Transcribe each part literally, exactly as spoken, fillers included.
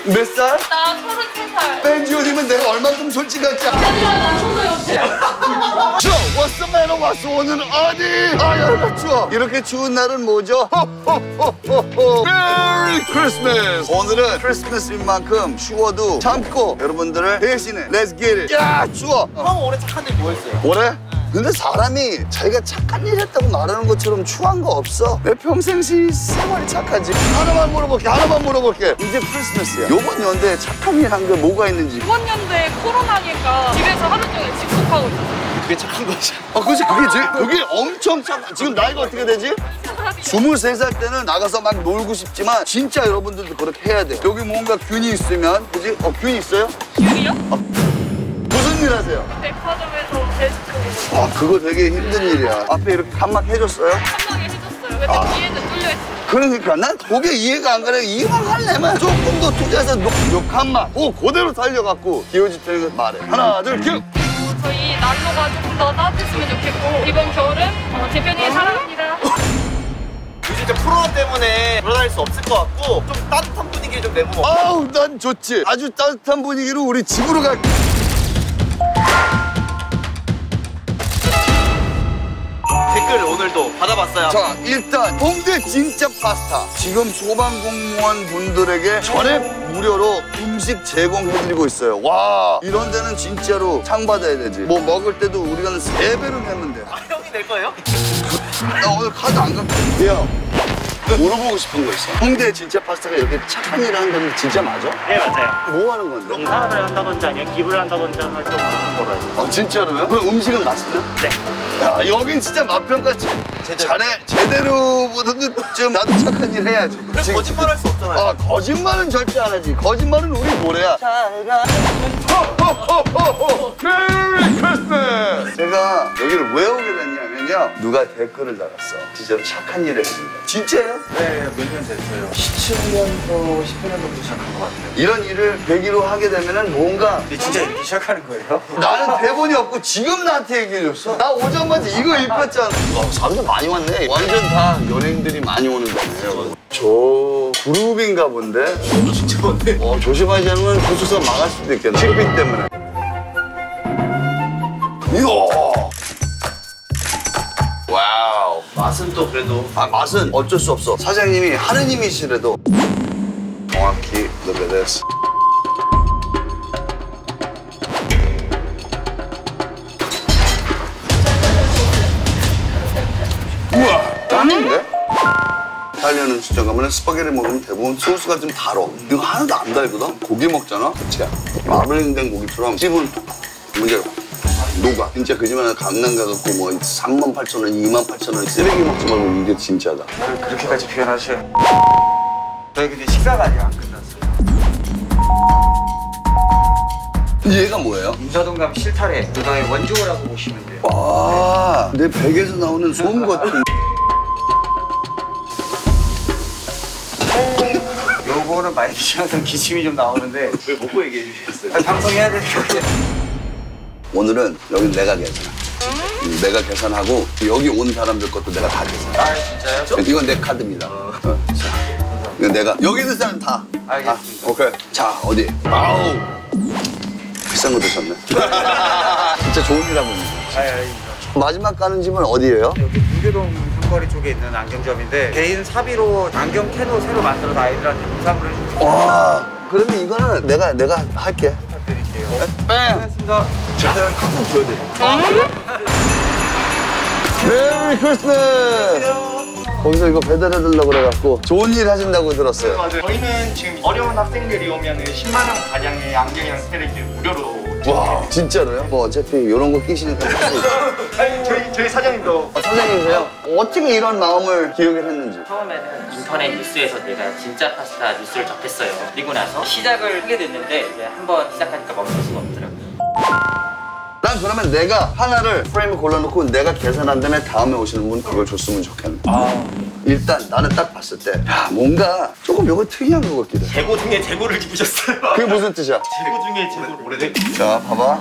몇 살? 나 서른세 살. 벤지오님은 내가 얼만큼 솔직할지 알아. 나 초등학생. 저 what's the matter? what's 오늘은 어디? 아 여러분 추워. 이렇게 추운 날은 뭐죠? 호호호호호. 메리 크리스마스. 오늘은 크리스마스인 만큼 추워도 참고 여러분들을 대신에 Let's get it. 야 추워. 형 올해 착한 일 뭐 했어요? 올해? 근데 사람이 자기가 착한 일 했다고 말하는 것처럼 추한 거 없어. 내 평생 시 생활이 착하지. 하나만 물어볼게, 하나만 물어볼게. 이제 크리스마스야. 요번 연대에 착한 일 한 게 뭐가 있는지. 이번 연도에 코로나니까 집에서 하루 종일 집콕하고 있었어요. 그게 착한 거지. 아, 그치, 그게, 제, 그게 엄청 착한. 지금 나이가 어떻게 되지? 스물세 살 때는 나가서 막 놀고 싶지만 진짜 여러분들도 그렇게 해야 돼. 여기 뭔가 균이 있으면, 그지? 어, 균이 있어요? 균이요? 아, 무슨 일 하세요? 백화점에서 데스크. 아, 그거 되게 힘든 일이야. 앞에 이렇게 칸막 해줬어요? 칸막이 해줬어요. 근데 아. 뒤에는 뚫려있어요. 그러니까 난 그게 이해가 안 가네. 이왕 할래면 조금 더 투자해서 욕한만 오 그대로 살려갖고 기호지평을 말해. 하나 둘 큐. 저희 난로가 조금 더 따뜻했으면 좋겠고 이번 겨울은 어, 대표님 사랑합니다. 요즘 진짜 코로나 때문에 돌아다닐 수 없을 것 같고 좀 따뜻한 분위기를 좀 내보면 아우 난 좋지. 아주 따뜻한 분위기로 우리 집으로 갈게. 댓글 오늘도 받아봤어요. 자 일단 홍대 진짜 파스타 지금 소방공무원 분들에게 전액 무료로 음식 제공해드리고 있어요. 와 이런 데는 진짜로 상 받아야 되지. 뭐 먹을 때도 우리가 세 배로 내면 돼. 아, 형이 낼 거예요? 나 오늘 카드 안 갖고 올게요. 물어보고 싶은 거 있어. 홍대 진짜 파스타가 이렇게 착한 일을 한다는 진짜 맞아? 네, 맞아요. 뭐 하는 건데? 봉사를 한다든지 아니면 기부를 한다든지 하는 활동을 하는 거라요. 아 진짜로요? 그럼 음식은 맛있나? 네. 야 여긴 진짜 맛평가 잘해. 제대로보다도 좀 나도 착한 일 해야지. 그래서 거짓말 할 수 없잖아요. 아 거짓말은 절대 안 하지. 거짓말은 우리 노래야. 호호호호호 메리 크리스마스. 제가 여기를 왜 오게 됐냐면요. 누가 댓글을 달았어. 진짜로 착한 일을 해준다. 진짜예요? 네, 몇 년 됐어요. 십칠 년도, 십팔 년도부터 시작한 것 같아요. 이런 일을 계기로 하게 되면은 뭔가 근데 진짜 이렇게 시작하는 거예요? 나는 대본이 없고 지금 나한테 얘기해줬어. 나 오자마자 이거 입혔잖아. 어, 사람들 많이 왔네. 완전 다 연예인들이 많이 오는 거네요. 저 그룹인가 본데? 진짜 뭔데? 어, 조심하지 않으면 부수서 망할 수도 있겠네. 식비 때문에. 이야. 와우. 맛은 또 그래도 아, 맛은 어쩔 수 없어. 사장님이 하느님이시래도 정확히 look at this. 우와, 짱인데? 이탈리아는 시장 가면 스파게티 먹으면 대부분 소스가 좀 달어. 이거 하나도 안 달거든? 고기 먹잖아? 그치? 마블링된 고기처럼 씹은 문제가 녹아. 진짜 거짓말 강남 가갖고 뭐 삼만 팔천 원, 이만 팔천 원 쓰레기 먹지 말고 이게 진짜다. 그렇게까지 표현하셔요. 저희 근데 식사가 아직 안 끝났어요. 얘가 뭐예요? 인사동 가면 실타래, 그다음에 원조라고 보시면 돼요. 아, 내 백에서 나오는 솜 같은. 요거는 많이 드시면서 기침이 좀 나오는데 왜 먹고 얘기해 주셨어요? 아니, 방송해야 되니까. 오늘은 여기 내가 계산해. 음, 내가 계산하고 여기 온 사람들 것도 내가 다 계산해. 아, 진짜요? 이건 내 카드입니다. 어. 자, 이거 내가 여기 있는 사람 다. 알겠습니다. 아, 오케이. 자, 어디? 아우. 비싼 거 드셨네. 진짜 좋은 일 하고 있는 거야. 아이, 아이. 마지막 가는 집은 어디예요? 여기 문교동 삼거리 쪽에 있는 안경점인데 개인 사비로 안경 캐도 새로 만들어서 아이들한테 무상으로 해주고 와, 그러면 이거는 내가 내가 할게. 부탁드릴게요. 뺑. 고맙습니다. 자, 카드 줘야 돼. 메리 크리스마스. 거기서 이거 배달해달라고 그래갖고 좋은 일 하신다고 들었어요. 맞아요. 저희는 지금 어려운 학생들이 오면 십만 원 가량의 안경이랑 스테레이트 무료로. 와, 진짜로요? 뭐 어차피 이런 거 끼시니까 할수 있어. 아니, 저희, 저희 사장님도. 어, 사장님이세요? 어떻게 이런 마음을 기억을 했는지. 처음에는 인터넷 뉴스에서 내가 진짜 파스타 뉴스를 접했어요. 그리고 나서 시작을 하게 됐는데 이제 한번 시작하니까 멈출 수가 없더라고요. 난 그러면 내가 하나를 프레임을 골라놓고 내가 계산한 다음에 다음에 오시는 분 그걸 줬으면 좋겠네. 아. 일단 나는 딱 봤을 때 야, 뭔가 조금 요거 특이한 것 같기도 해. 재고 중에 재고를 집으셨어요. 그게 무슨 뜻이야? 재고 중에 재고 오래된. 자, 봐봐.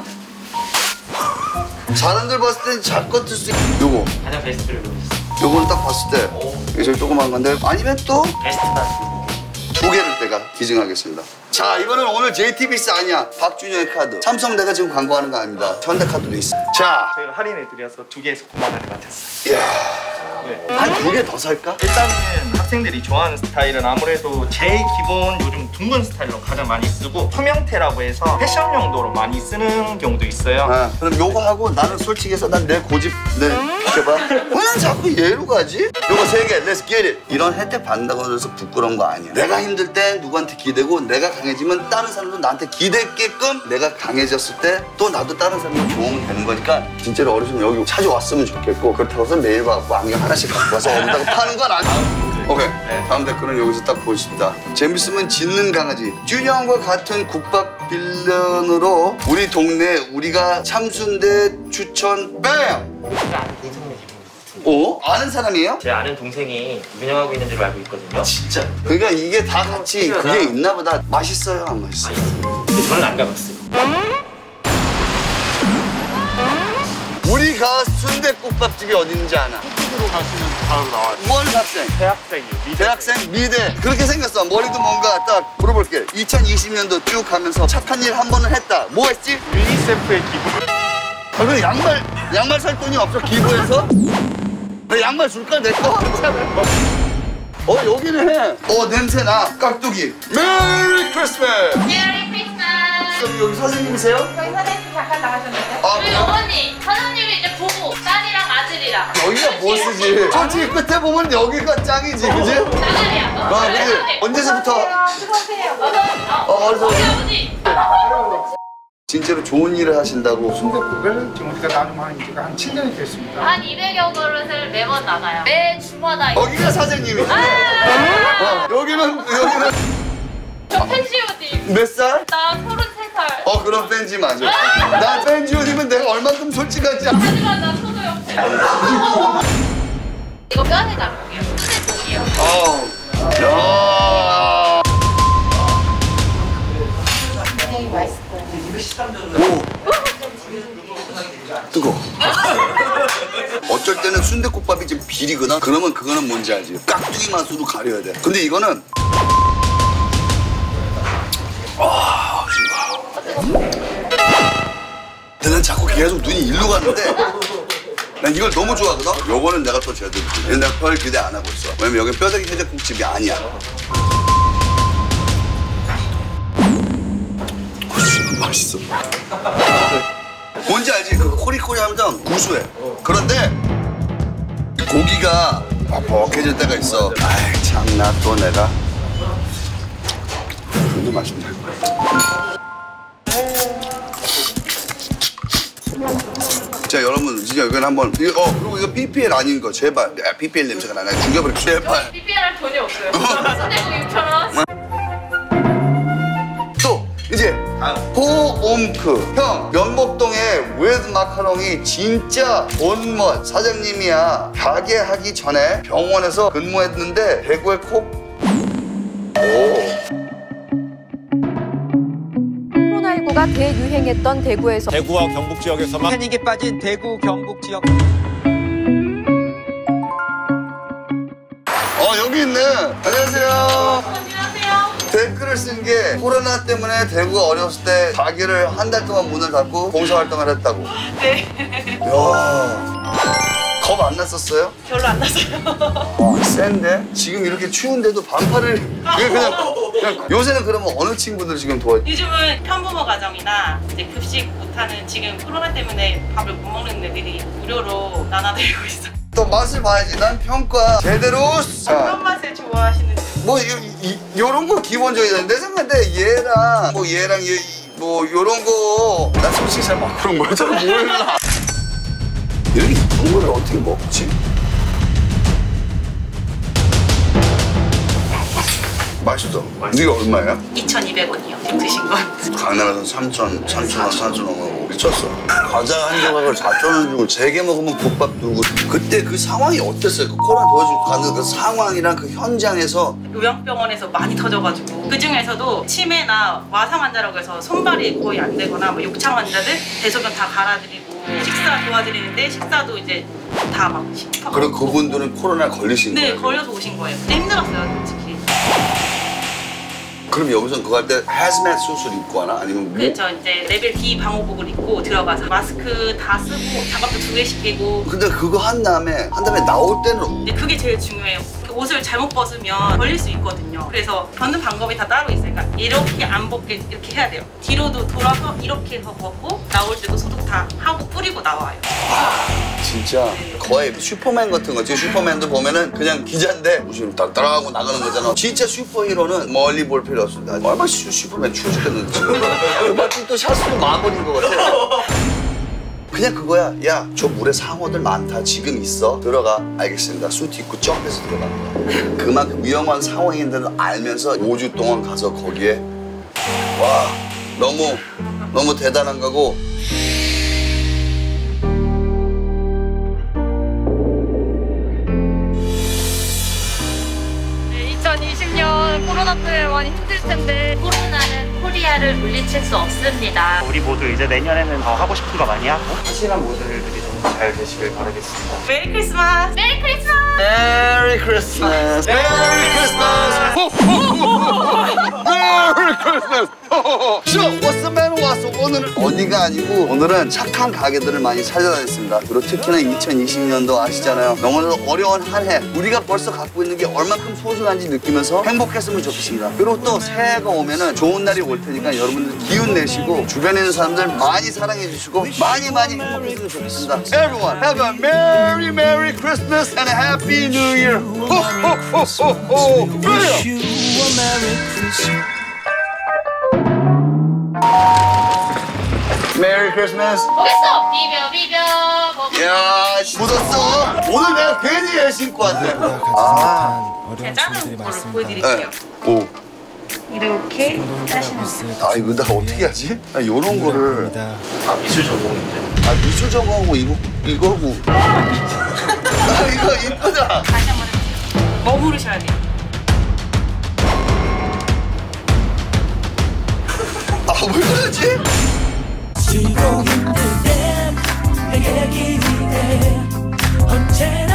사람들 봤을 땐 작것 뜰 수 있... 요거. 가장 베스트를 보셨어요. 요거는 딱 봤을 때 이게 제일 조그만 건데 아니면 또 베스트 파스타. 두 개를 내가 기증하겠습니다. 자, 이거는 오늘 제이티비씨 아니야. 박준영의 카드. 삼성 내가 지금 광고하는 거 아닙니다. 현대카드도 있어. 자, 저희가 할인해 드려서 두 개에서 구만 원에 맞췄어요. 이야. 네. 한 두 개 더 살까? 일단은 학생들이 좋아하는 스타일은 아무래도 제일 기본 요즘 둥근 스타일로 가장 많이 쓰고 투명테라고 해서 패션 용도로 많이 쓰는 경우도 있어요. 아, 그럼 요거 하고 나는 솔직히 해서 난 내 고집 네 비켜봐. 왜 난 자꾸 얘로 가지? 요거 세 개, let's get it. 이런 혜택 받는다고 해서 부끄러운 거 아니야. 내가 힘들 때 누구한테 기대고 내가 강해지면 다른 사람도 나한테 기대게끔 내가 강해졌을 때 또 나도 다른 사람한테 도움이 되는 거니까 진짜로 어르신 여기 찾아왔으면 좋겠고 그렇다고 해서 매일 와서 안경 하나씩 갖고 와서 어디다가 파는 건 아니야. 오케이. 다음 댓글은 여기서 딱 보십니다. 재밌으면 짖는 강아지. 준영과 같은 국밥 빌런으로 우리 동네 우리가 참순대 추천 뺨! 제가 아는 동생네 집입니다. 어? 아는 사람이에요? 제 아는 동생이 운영하고 있는 줄 알고 있거든요. 진짜? 그러니까 이게 다 같이 그게 있나 보다. 맛있어요? 안 맛있어요? 근데 저는 안 가봤어요. 우리가 순대국밥집이 어딘지 아나? 쪽으로 가시면 바로 나와요. 뭘 학생? 대학생이요. 미대. 대학생? 미대. 그렇게 생겼어. 머리도 뭔가 딱 물어볼게. 이천이십 년도 쭉 가면서 착한 일 한 번은 했다. 뭐 했지? 유니세프의 기부. 아, 그럼 양말, 양말 살 돈이 없어, 기부해서? 나 양말 줄까, 내 거? 어, 여기는 해. 어, 냄새나. 깍두기. 메리 크리스마스! 메리 크리스마스. 여기, 여기 선생님이세요? 저희 선생님 잠깐 나가셨는데. 아, 우리 그래요? 어머니, 사장님이 이제 부부, 딸이랑 아들이랑. 여기가 뭐 쓰지? 솔직히 끝에 보면 여기가 짱이지, 그지? 나가리야. 아, 그지? 언제서부터? 수고하세요. 어서. 어, 어디서? 우리 아버지. 진짜로 좋은 일을 하신다고. 순댓국을 지금 우리가 나눔한 지가 한 칠 년이 됐습니다. 한 이백여 그릇을 매번 나가요. 매 주마다. 여기가 사장님이지? 아! 어, 여기는, 여기는 저 팬시 옷이. 몇 살? 나 서른세 살. 어, 그럼 팬지 맞아. 나 팬지 옷이면 내가 얼만큼 솔직하지 않아? 하지만 나 초등학생. 이거 뼈에 장국이에요. 순댓국이에요. 어. 야. 굉장히 맛있을 거예요. 오. 뜨거. 어쩔 때는 순댓국밥이 좀 비리거나 그러면 그거는 뭔지 알지? 깍두기 맛으로 가려야 돼. 근데 이거는 아, 근데 난 자꾸 계속 눈이 일로 가는데 난 이걸 너무 좋아하거든? 요거는 내가 또 제대로 내가 별 기대 안 하고 있어. 왜냐면 여기 뼈다귀 해장국집이 아니야. 맛있어. 뭔지 알지? 그 코리코리 하면 구수해. 그런데 고기가 퍽퍽해질 때가 있어. 아이 참나 또 내가 근데 맛있네. 자 여러분 진짜 이건 한번 이거, 어 그리고 이거 피피엘 아닌 거 제발. 야, 피피엘 냄새가 나네. 죽여버려 제발. 비피엘할 돈이 없어요. 순댓국 육천 원. 또 이제 호옴크 형 면목동의 웨드 마카롱이 진짜 본멋 사장님이야. 가게 하기 전에 병원에서 근무했는데 대구에 콕 오. 코로나십구가 대유행했던 대구에서 대구와 경북 지역에서만 패닉에 빠진 대구 경북 지역. 어 여기 있네. 안녕하세요. 안녕하세요. 댓글을 쓴 게 코로나 때문에 대구가 어려웠을 때 가게를 한 달 동안 문을 닫고 봉사활동을 했다고. 네. 이야. 겁 안 났었어요? 별로 안 났어요. 어, 센데? 지금 이렇게 추운데도 반팔을 그게 그냥, 그냥 요새는 그러면 어느 친구들 지금 도와? 요즘은 편부모 가정이나 이제 급식 못하는 지금 코로나 때문에 밥을 못 먹는 애들이 무료로 나눠드리고 있어요. 또 맛을 봐야지. 난 평가 제대로. 어떤 맛을 좋아하시는지. 뭐 이, 이, 요런 거 기본적이야. 내 생각인데 얘랑 뭐 얘랑 얘, 뭐 요런 거 난 솔직히 잘 막 그런 걸 잘 몰라. 이렇게 이쁜 거를 어떻게 먹지? 맛있어. 이게 얼마야? 이천이백 원이요. 드신 건. 강남에서 삼천, 삼천 원, 삼천 원 미쳤어. 과자 한 조각을 사천 원 주고 세 개 먹으면 국밥 두고. 그때 그 상황이 어땠어요? 그 코로나 도와주고 가는 그 상황이랑 그 현장에서. 요양병원에서 많이 터져가지고 그 중에서도 치매나 와상 환자라고 해서 손발이 거의 안 되거나 뭐 욕창 환자들 대소변 다 갈아드리고 식사 도와드리는데 식사도 이제 다 막 시켜. 그럼 그분들은 코로나 걸리신 네, 거예요? 걸려서 오신 거예요. 근데 힘들었어요, 솔직히. 그럼 여기서 그거 할 때 hazmat 수술 입고 하나? 아니면 뭐? 그렇죠. 이제 레벨 D 방호복을 입고 들어가서 마스크 다 쓰고 장갑도 두 개씩 끼고. 근데 그거 한 다음에 한 다음에 나올 때는 근데 그게 제일 중요해요. 옷을 잘못 벗으면 걸릴 수 있거든요. 그래서 벗는 방법이 다 따로 있어요. 그러니까 이렇게 안 벗게 이렇게 해야 돼요. 뒤로도 돌아서 이렇게 해서 벗고 나올 때도 소독 다 하고 뿌리고 나와요. 진짜 거의 슈퍼맨 같은 거지. 슈퍼맨도 보면은 그냥 기자인데 무슨 딱딱하고 나가는 거잖아. 진짜 슈퍼히로는 멀리 볼 필요 없습니다. 얼마나 슈, 슈퍼맨 추워 죽겠는지 지금. 마치 또 샷수도 마법인 것 같아. 그냥 그거야. 야, 저 물에 상어들 많다. 지금 있어. 들어가. 알겠습니다. 수트 입고 점프해서 들어가는 거야. 그만큼 위험한 상황인데도 알면서 오 주 동안 가서 거기에 와, 너무 너무 대단한 거고. 이천이십 년 코로나 때문에 많이 힘들 텐데 코로나는 코리아를 물리칠 수 없습니다. 우리 모두 이제 내년에는 더 하고 싶은 거 많이 하고 확실한 모델들이 좀 잘 되시길 바라겠습니다. 메리 크리스마스! 메리 크리스마스! 메리 크리스마스. 메리 크리스마스. 메리 크리스마스. 쇼, 워스맨 왔어. 오늘은 어디가 아니고 오늘은 착한 가게들을 많이 찾아다녔습니다. 그리고 특히나 이천이십 년도 아시잖아요. 너무나도 어려운 한 해. 우리가 벌써 갖고 있는 게 얼만큼 소중한지 느끼면서 행복했으면 좋겠습니다. 그리고 또 새해가 오면은 좋은 날이 올 테니까 여러분들 기운 내시고 주변에 있는 사람들 많이 사랑해 주시고 많이 많이 행복했으면 좋겠습니다. Everyone, have a Merry Merry Christmas and a Happy New Year. Ho, ho, ho, ho, ho. Wish you a Merry Christmas. Merry Christmas. 거기서 비벼 비벼 먹어. 야, 씨, 묻었어. 오늘 내가 괜히 열심히 입고 왔네. 아, 제가 자른 거를 보여드릴게요. 네. 오. 이렇게 하시면 돼요. 아, 이거 나 어떻게 하지? 아, 요런 거를. 아 미술 전공인데. 아, 미술 전공하고 이거, 이거고. 아, 이거 이쁘다. 다시 한번 해보세요. 머무르셔야 돼요. 아, 왜 그러지? 지고 힘들 땐 내게 기대 언제나